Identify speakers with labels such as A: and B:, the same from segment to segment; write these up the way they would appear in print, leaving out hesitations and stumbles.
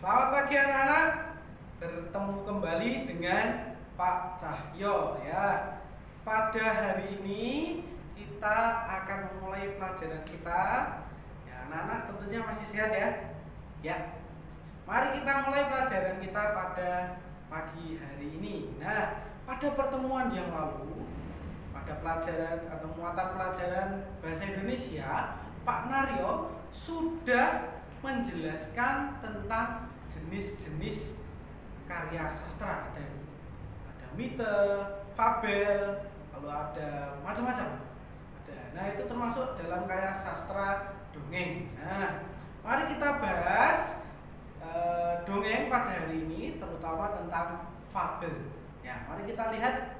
A: Selamat pagi anak-anak. Bertemu kembali dengan Pak Cahyo ya. Pada hari ini kita akan memulai pelajaran kita. Ya, anak-anak tentunya masih sehat ya. Ya. Mari kita mulai pelajaran kita pada pagi hari ini. Nah, pada pertemuan yang lalu, pada pelajaran atau muatan pelajaran bahasa Indonesia, Pak Naryo sudah menjelaskan tentang jenis-jenis karya sastra. Ada mite, fabel, lalu ada macam-macam. Nah, itu termasuk dalam karya sastra dongeng. Nah, mari kita bahas dongeng pada hari ini, terutama tentang fabel. Ya, mari kita lihat.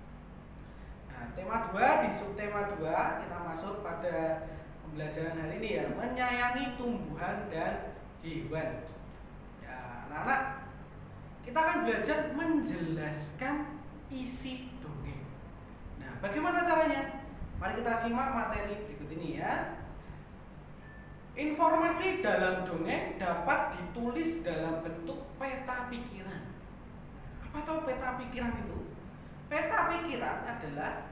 A: Nah, tema 2 di subtema 2 kita masuk pada pembelajaran hari ini ya, menyayangi tumbuhan dan hewan. Ya, anak-anak, kita akan belajar menjelaskan isi dongeng. Nah, bagaimana caranya? Mari kita simak materi berikut ini ya. Informasi dalam dongeng dapat ditulis dalam bentuk peta pikiran. Apa tahu peta pikiran itu? Peta pikiran adalah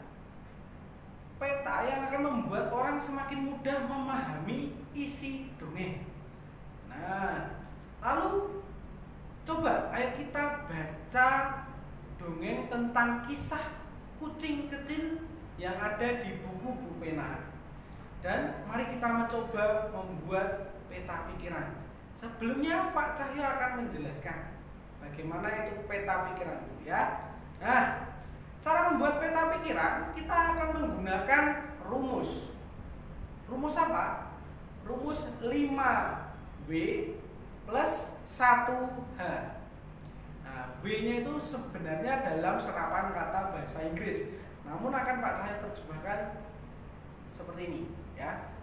A: peta yang akan membuat orang semakin mudah memahami isi dongeng. Nah, lalu coba ayo kita baca dongeng tentang kisah kucing kecil yang ada di buku Bu Pena. Dan mari kita mencoba membuat peta pikiran. Sebelumnya Pak Cahyo akan menjelaskan bagaimana itu peta pikiran itu ya. Nah, cara membuat peta pikiran, kita akan menggunakan rumus. Rumus apa? Rumus 5W plus 1H. Nah, W-nya itu sebenarnya dalam serapan kata bahasa Inggris. Namun akan Pak Cahyo terjemahkan seperti ini ya.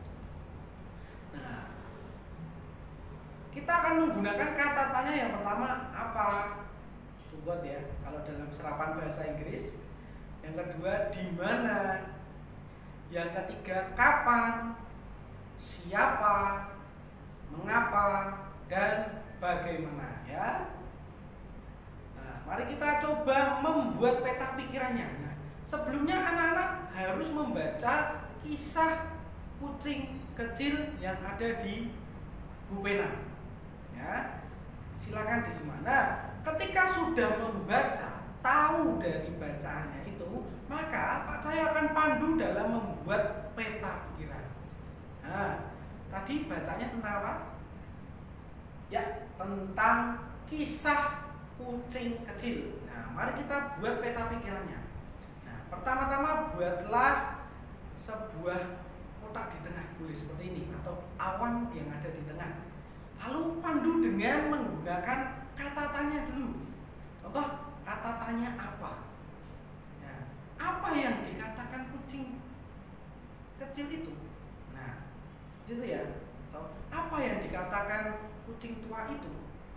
A: Nah, kita akan menggunakan kata tanya yang pertama apa? Itu buat ya, kalau dalam serapan bahasa Inggris. Yang kedua, di mana? Yang ketiga, kapan? Siapa? Mengapa? Dan bagaimana ya? Nah, mari kita coba membuat peta pikirannya. Nah, sebelumnya anak-anak harus membaca kisah kucing kecil yang ada di Bu Pena. Ya. Silakan disimak. Nah, ketika sudah membaca, tahu dari bacaannya itu, maka Pak Cahyo akan pandu dalam membuat peta pikiran. Nah, tadi bacanya tentang apa? Ya, tentang kisah kucing kecil. Nah, mari kita buat peta pikirannya. Nah, pertama-tama buatlah sebuah kotak di tengah, tulis seperti ini, atau awan yang ada di tengah. Lalu pandu dengan menggunakan kata tanya dulu. Contoh, kata tanya apa? Ya, apa yang dikatakan kucing kecil itu? Nah, itu ya. Atau apa yang dikatakan kucing tua itu?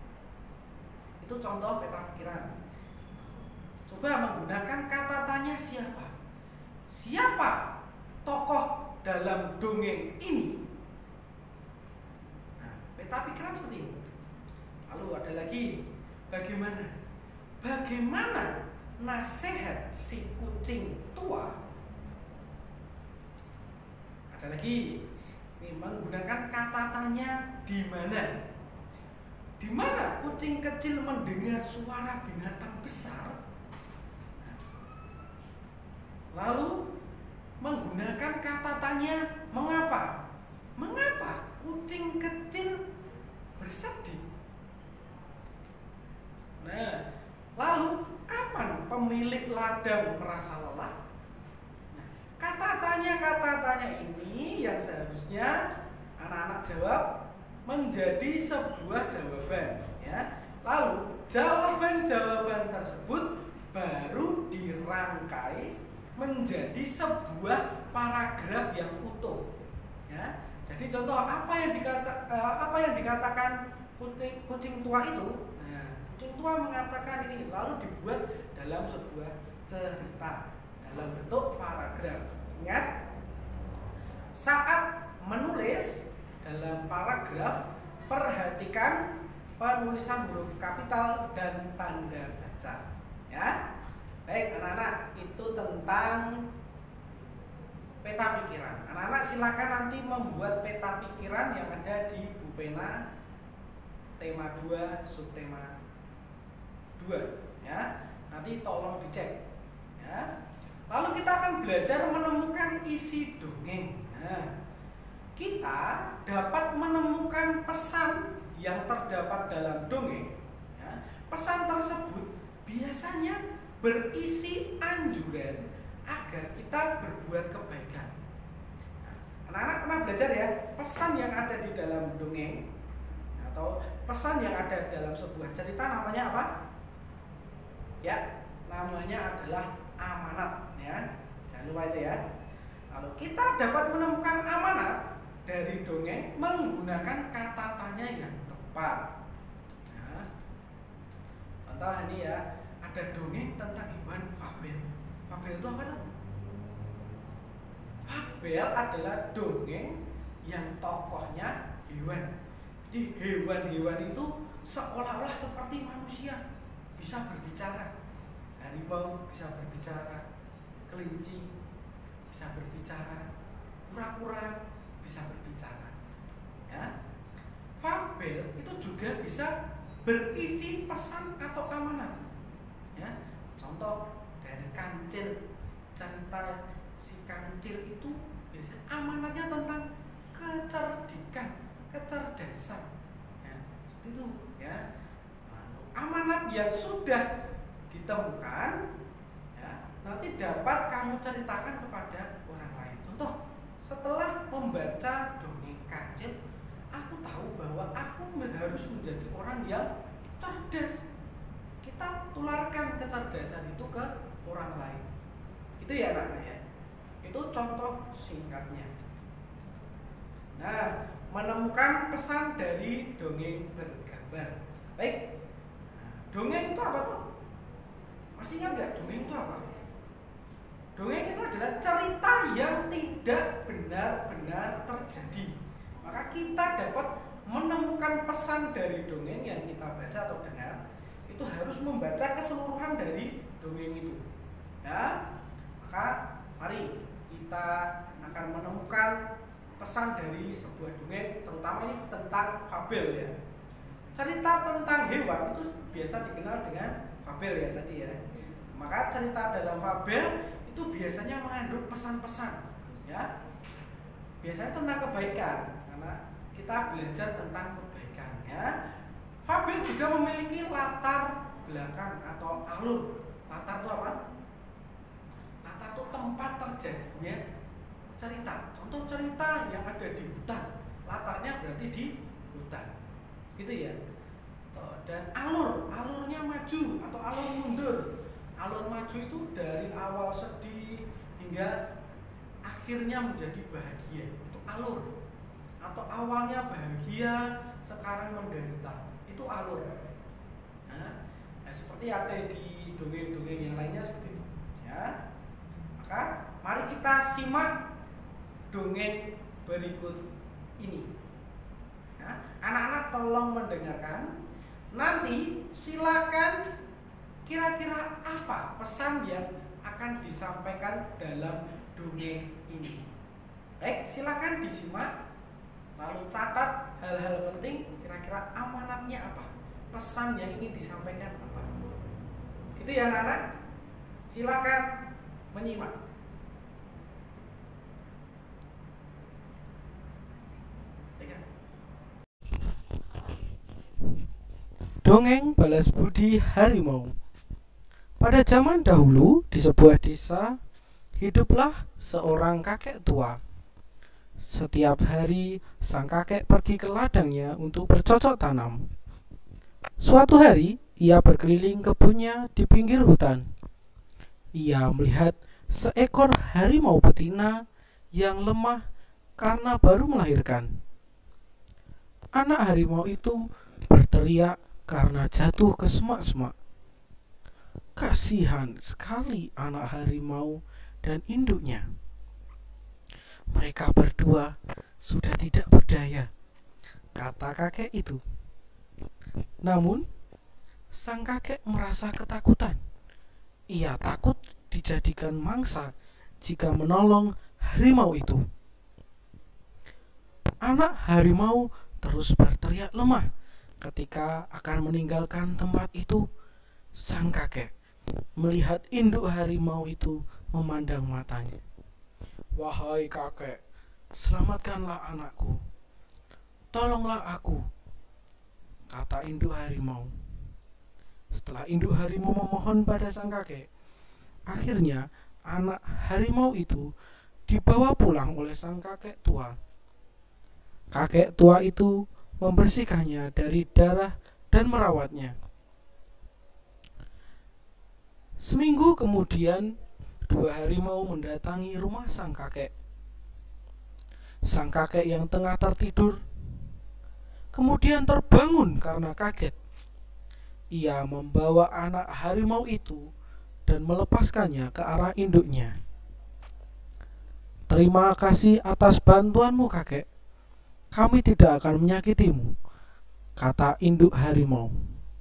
A: Itu contoh peta pikiran. Coba menggunakan kata tanya siapa? Siapa tokoh dalam dongeng ini? Nah, peta pikiran seperti ini. Lalu ada lagi, bagaimana? Bagaimana nasihat si kucing tua? Ada lagi, ini menggunakan kata tanya di mana? Di mana kucing kecil mendengar suara binatang besar? Lalu menggunakan kata tanya mengapa? Mengapa kucing kecil bersedih? Nah, lalu kapan pemilik ladang merasa lelah? Nah, kata tanya ini yang seharusnya anak-anak jawab menjadi sebuah jawaban ya. Lalu jawaban-jawaban tersebut baru dirangkai menjadi sebuah paragraf yang utuh ya. Jadi contoh apa yang dikatakan kucing tua itu? Nah, kucing tua mengatakan ini, lalu dibuat dalam sebuah cerita dalam bentuk paragraf. Ingat, saat menulis dalam paragraf, perhatikan penulisan huruf kapital dan tanda baca. Ya, baik anak-anak, itu tentang peta pikiran. Anak-anak silakan nanti membuat peta pikiran yang ada di buku pena tema 2 subtema 2 ya. Nanti tolong dicek ya. Lalu kita akan belajar menemukan isi dongeng. Nah, kita dapat menemukan pesan yang terdapat dalam dongeng ya. Pesan tersebut biasanya berisi anjuran agar kita berbuat kebaikan. Nah, anak-anak pernah belajar ya, pesan yang ada di dalam dongeng atau pesan yang ada dalam sebuah cerita namanya apa? Ya, namanya adalah amanat ya. Jangan lupa itu ya. Lalu kita dapat menemukan amanat dari dongeng menggunakan kata tanya yang tepat. Nah, contoh ini ya, ada dongeng tentang hewan Fabel. Fabel itu apa tuh? Fabel adalah dongeng yang tokohnya hewan. Jadi hewan-hewan itu seolah-olah seperti manusia, bisa berbicara. Harimau bisa berbicara, kelinci bisa berbicara, kura-kura bisa berbicara. Ya. Fabel itu juga bisa berisi pesan atau amanat. Ya. Contoh dari Kancil, cerita si Kancil itu biasanya amanatnya tentang kecerdikan, kecerdasan. Ya, seperti itu ya. Lalu, amanat yang sudah ditemukan ya, nanti dapat kamu ceritakan kepada orang lain. Contoh, setelah membaca dongeng Kancil, aku tahu bahwa aku harus menjadi orang yang cerdas. Kita tularkan kecerdasan itu ke orang lain. Itu ya anak-anak ya. Itu contoh singkatnya. Nah, menemukan pesan dari dongeng bergambar. Baik. Nah, dongeng itu apa tuh? Masih ingat gak dongeng itu apa? Dongeng itu adalah cerita yang tidak benar-benar terjadi. Maka kita dapat menemukan pesan dari dongeng yang kita baca atau dengar. Itu harus membaca keseluruhan dari dongeng itu. Ya, maka mari kita akan menemukan pesan dari sebuah dongeng, terutama ini tentang fabel ya. Cerita tentang hewan itu biasa dikenal dengan fabel ya tadi ya. Maka cerita dalam fabel itu biasanya mengandung pesan-pesan ya. Biasanya tentang kebaikan, karena kita belajar tentang kebaikan ya. Fabel juga memiliki latar belakang atau alur. Latar itu apa? Latar itu tempat terjadinya cerita. Contoh cerita yang ada di hutan, latarnya berarti di hutan, gitu ya. Dan alurnya maju atau alur mundur. Alur maju itu dari awal sedih hingga akhirnya menjadi bahagia. Itu alur. Atau awalnya bahagia, sekarang menderita. Itu alur. Nah, seperti ada di dongeng-dongeng yang lainnya seperti itu. Ya. Maka mari kita simak dongeng berikut ini. Ya. Anak-anak tolong mendengarkan. Nanti silakan kira-kira apa pesan yang akan disampaikan dalam dongeng ini. Baik, silakan disimak. Lalu catat hal-hal penting, kira-kira amanatnya apa, pesan yang ingin disampaikan apa. Gitu ya anak-anak. Silakan menyimak.
B: Dongeng Balas Budi Harimau. Pada zaman dahulu di sebuah desa hiduplah seorang kakek tua. Setiap hari sang kakek pergi ke ladangnya untuk bercocok tanam. Suatu hari ia berkeliling kebunnya di pinggir hutan. Ia melihat seekor harimau betina yang lemah karena baru melahirkan. Anak harimau itu berteriak karena jatuh ke semak-semak. Kasihan sekali anak harimau dan induknya. Mereka berdua sudah tidak berdaya, kata kakek itu. Namun, sang kakek merasa ketakutan. Ia takut dijadikan mangsa jika menolong harimau itu. Anak harimau terus berteriak lemah ketika akan meninggalkan tempat itu. Sang kakek melihat induk harimau itu memandang matanya. "Wahai kakek, selamatkanlah anakku. Tolonglah aku," kata induk harimau. Setelah induk harimau memohon pada sang kakek, akhirnya anak harimau itu dibawa pulang oleh sang kakek tua. Kakek tua itu membersihkannya dari darah dan merawatnya. Seminggu kemudian, 2 harimau mendatangi rumah sang kakek. Sang kakek yang tengah tertidur kemudian terbangun karena kaget. Ia membawa anak harimau itu dan melepaskannya ke arah induknya. "Terima kasih atas bantuanmu, kakek. Kami tidak akan menyakitimu," kata induk harimau.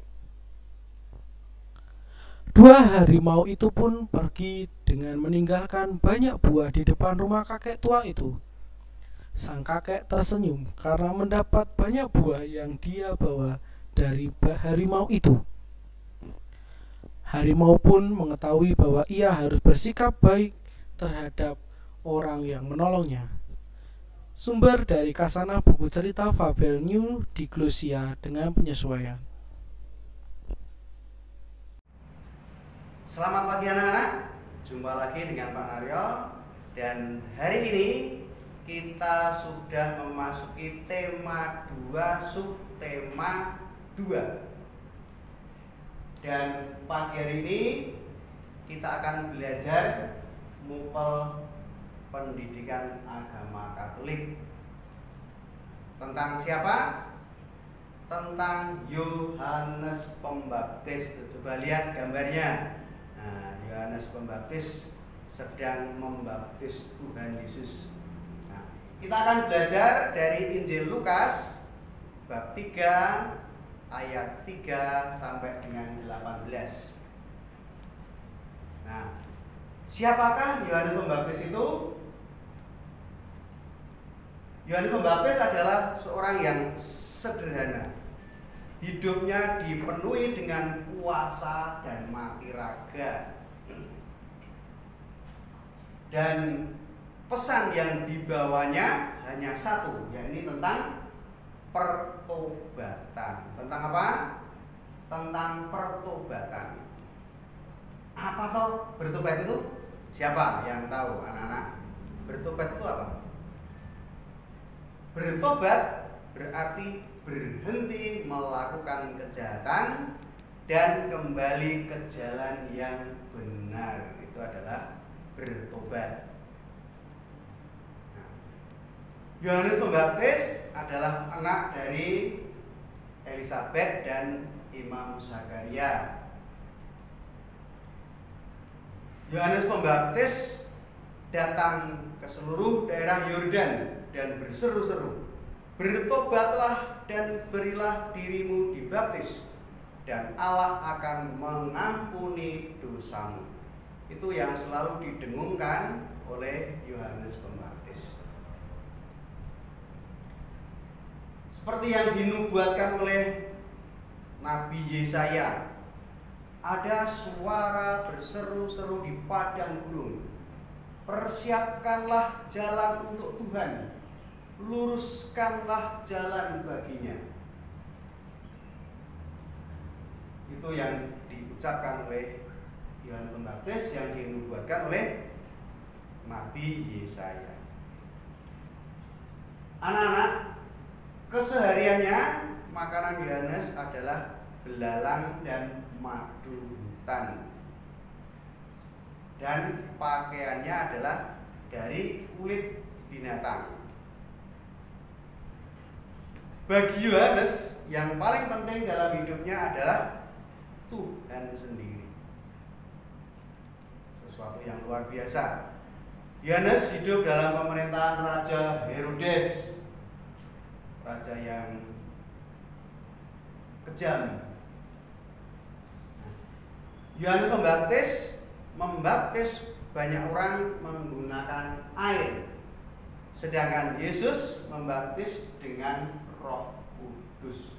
B: 2 harimau itu pun pergi dengan meninggalkan banyak buah di depan rumah kakek tua itu. Sang kakek tersenyum karena mendapat banyak buah yang dia bawa dari harimau itu. Harimau pun mengetahui bahwa ia harus bersikap baik terhadap orang yang menolongnya. Sumber dari Kasanah buku cerita Fabel New Diglosia dengan penyesuaian.
A: Selamat pagi anak-anak, jumpa lagi dengan Pak Naryo. Dan hari ini kita sudah memasuki tema 2, subtema 2. Dan pagi hari ini kita akan belajar MUPEL Pendidikan Agama Katolik. Tentang siapa? Tentang Yohanes Pembaptis. Coba lihat gambarnya. Nah, Yohanes Pembaptis sedang membaptis Tuhan Yesus. Nah, kita akan belajar dari Injil Lukas bab 3 ayat 3 sampai dengan 18. Nah, siapakah Yohanes Pembaptis itu? Yohanes Pembaptis adalah seorang yang sederhana. Hidupnya dipenuhi dengan puasa dan mati raga. Dan pesan yang dibawanya hanya satu, yakni tentang pertobatan. Tentang apa? Tentang pertobatan. Apa toh bertobat itu? Siapa yang tahu, anak-anak? Bertobat itu apa? Bertobat berarti berhenti melakukan kejahatan dan kembali ke jalan yang benar. Itu adalah bertobat. Yohanes Pembaptis adalah anak dari Elisabet dan Imam Zakaria. Yohanes Pembaptis datang ke seluruh daerah Yordan dan berseru-seru, "Bertobatlah dan berilah dirimu dibaptis, dan Allah akan mengampuni dosamu." Itu yang selalu didengungkan oleh Yohanes Pembaptis. Seperti yang dinubuatkan oleh Nabi Yesaya, ada suara berseru-seru di padang gurun, "Persiapkanlah jalan untuk Tuhan, luruskanlah jalan baginya." Itu yang diucapkan oleh Yohanes Pembaptis, yang dinubuatkan oleh Nabi Yesaya. Anak-anak, kesehariannya makanan Yohanes adalah belalang dan madu hutan. Dan pakaiannya adalah dari kulit binatang. Bagi Yohanes, yang paling penting dalam hidupnya adalah Tuhan sendiri. Sesuatu yang luar biasa. Yohanes hidup dalam pemerintahan Raja Herodes, raja yang
C: kejam. Yohanes Pembaptis membaptis banyak orang menggunakan air, sedangkan Yesus membaptis dengan Roh Kudus.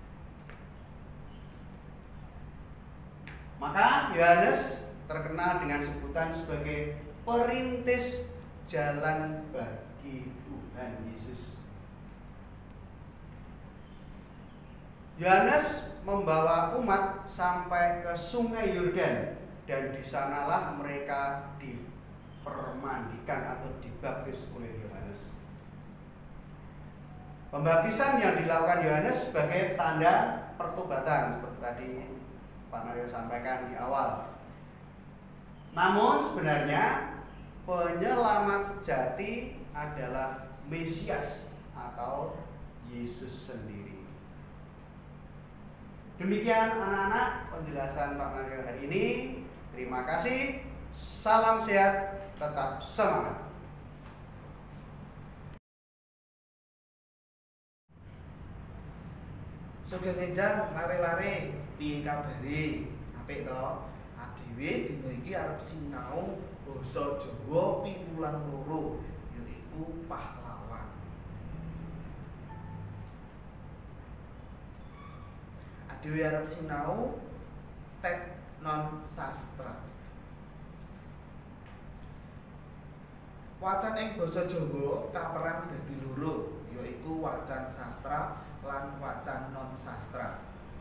C: Maka Yohanes terkenal dengan sebutan sebagai perintis jalan bagi Tuhan Yesus. Yohanes membawa umat sampai ke Sungai Yordan, dan di sanalah mereka dipermandikan atau dibaptis oleh Yohanes. Pembaptisan yang dilakukan Yohanes sebagai tanda pertobatan, seperti tadi Pak Mario sampaikan di awal. Namun sebenarnya penyelamat sejati adalah Mesias atau Yesus sendiri. Demikian anak-anak penjelasan Pak Mario hari ini. Terima kasih. Salam sehat, tetap semangat.
A: Sugeng enjang lare-lare piye kabare? Apik to? Adewe dina iki arep sinau basa Jawa piwulan 2 yaiku pahlawan. Adewe arep sinau tek non sastra. Wacan ing basa Jawa kaperang dadi 2, yaiku wacan sastra lan wacan non sastra.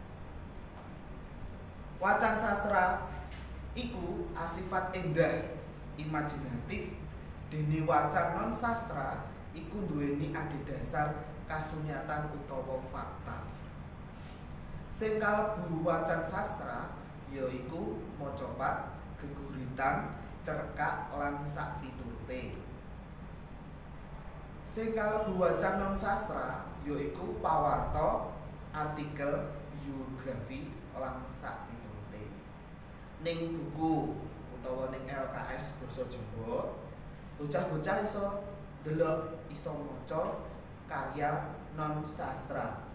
A: Wacan sastra iku asifat endah, imajinatif, dene wacan non sastra iku nduweni adhedhasar kasunyatan utawa fakta. Sing kalebu wacan sastra yaiku macapat, geguritan, cerkak lan sakpiturute. Sing kalebu wacan non sastra yaiku pawarta, artikel, biografi lan sakpiturute. Ning buku utawa ning LKS basa Jawa, bocah-bocah iso ndelok, iso maca karya non sastra.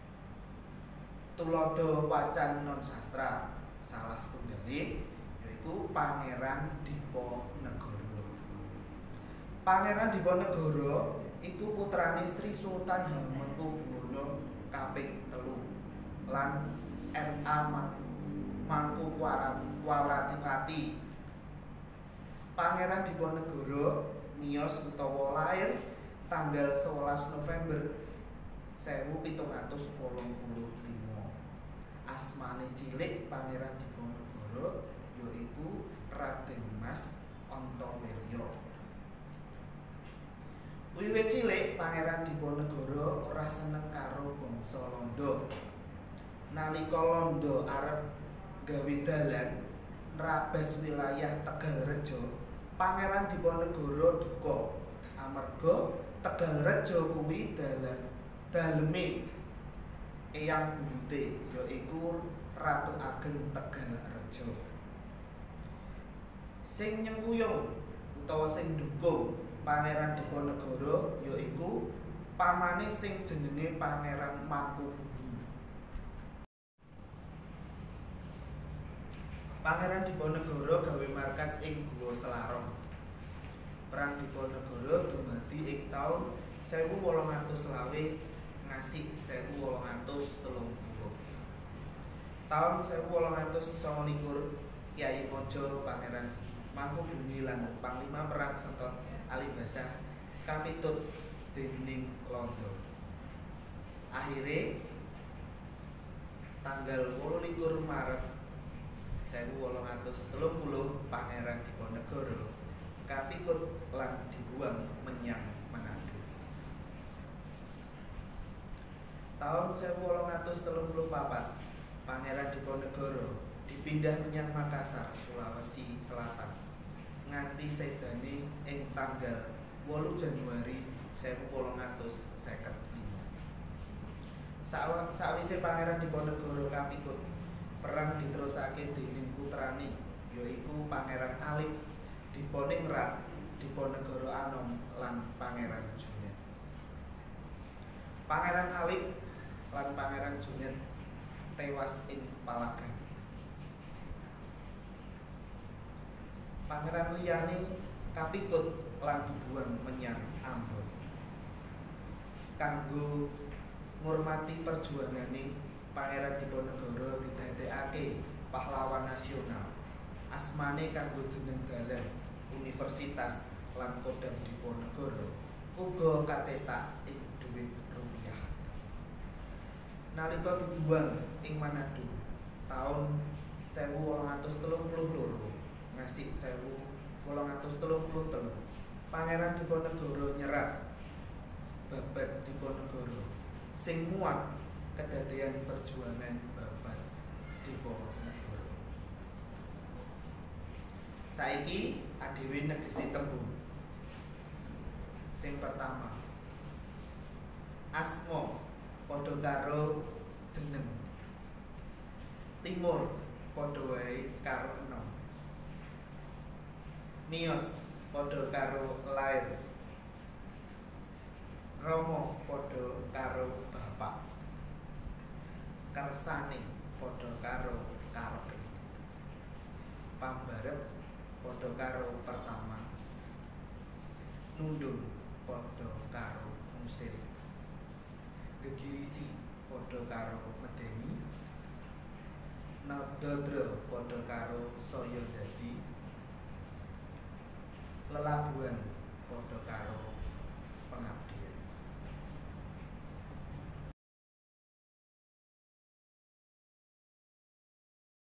A: Tuladha wacan non sastra salah setunggalé yaiku Pangeran Diponegoro. Pangeran Diponegoro iku putrane Sri Sultan Hamengkubuwono kaping 3 lan R.A. Mangkuwaratipati. Pangeran Diponegoro miyos utawa lair tanggal 11 November 1785. Asmane cilik Pangeran Diponegoro yaiku Raden Mas Antawirya. Wiwit cilik Pangeran Diponegoro ora seneng karo bangsa Londo. Nalika Londo arep gawe dalan nrabas wilayah Tegalrejo, Pangeran Diponegoro duka amarga Tegalrejo kuwi daleme eyang buyute yaiku Ratu Ageng Tegalrejo. Sing nyengkuyung utawa sing ndukung Pangeran Diponegoro yaiku pamane sing jenenge Pangeran Mangkubumi. Pangeran Diponegoro gawe markas ing Guwa Selarong. Perang Diponegoro dumadi ing taun 1820 ngasih 1830. Taun 1829 Kyai Mojo Pangeran Mangkubumi lan Panglima Perang Setot Alibasah kapitut dening Londo. Akhire tanggal 28 Maret 1830 Pangeran Diponegoro kapikut lan dibuang menyang Manado. Tahun 1834 Pangeran Diponegoro dipindah menyang Makassar, Sulawesi Selatan nganti sedane ing tanggal 8 Januari 1855. Sawise Pangeran Diponegoro kapikut, perang diterusake dening putrane yaiku Pangeran Alip Diponingrat, Diponegoro Anom lan Pangeran Junet. Pangeran Alip lan Pangeran Junet
D: tewas ing Palagan. Pangeran liyane kapikut lan dibuang menyang Ambon. Kanggo ngurmati perjuangane Pangeran Diponegoro didadekake pahlawan nasional. Asmane kanggo jeneng dalan, universitas lan Kodam Diponegoro uga kacetak ing dhuwit rupiah. Nalika dibuang ing Manado taun 1832 ngasih 1833 Pangeran Diponegoro nyerat Babad Diponegoro sing muat kedadean perjuangan Babad Diponegoro. Saiki adewe negesi tembung. Sing pertama, asma padha karo jeneng. Timur padha wae karo enom. Miyos padha karo lair. Rama padha karo bapak. Kersane padha karo karepe. Pambarep padha karo pertama. Nundung padha karo musir. Gegirisi padha karo medeni. Nadadra padha karo saya dadi. Lelabuhan padha karo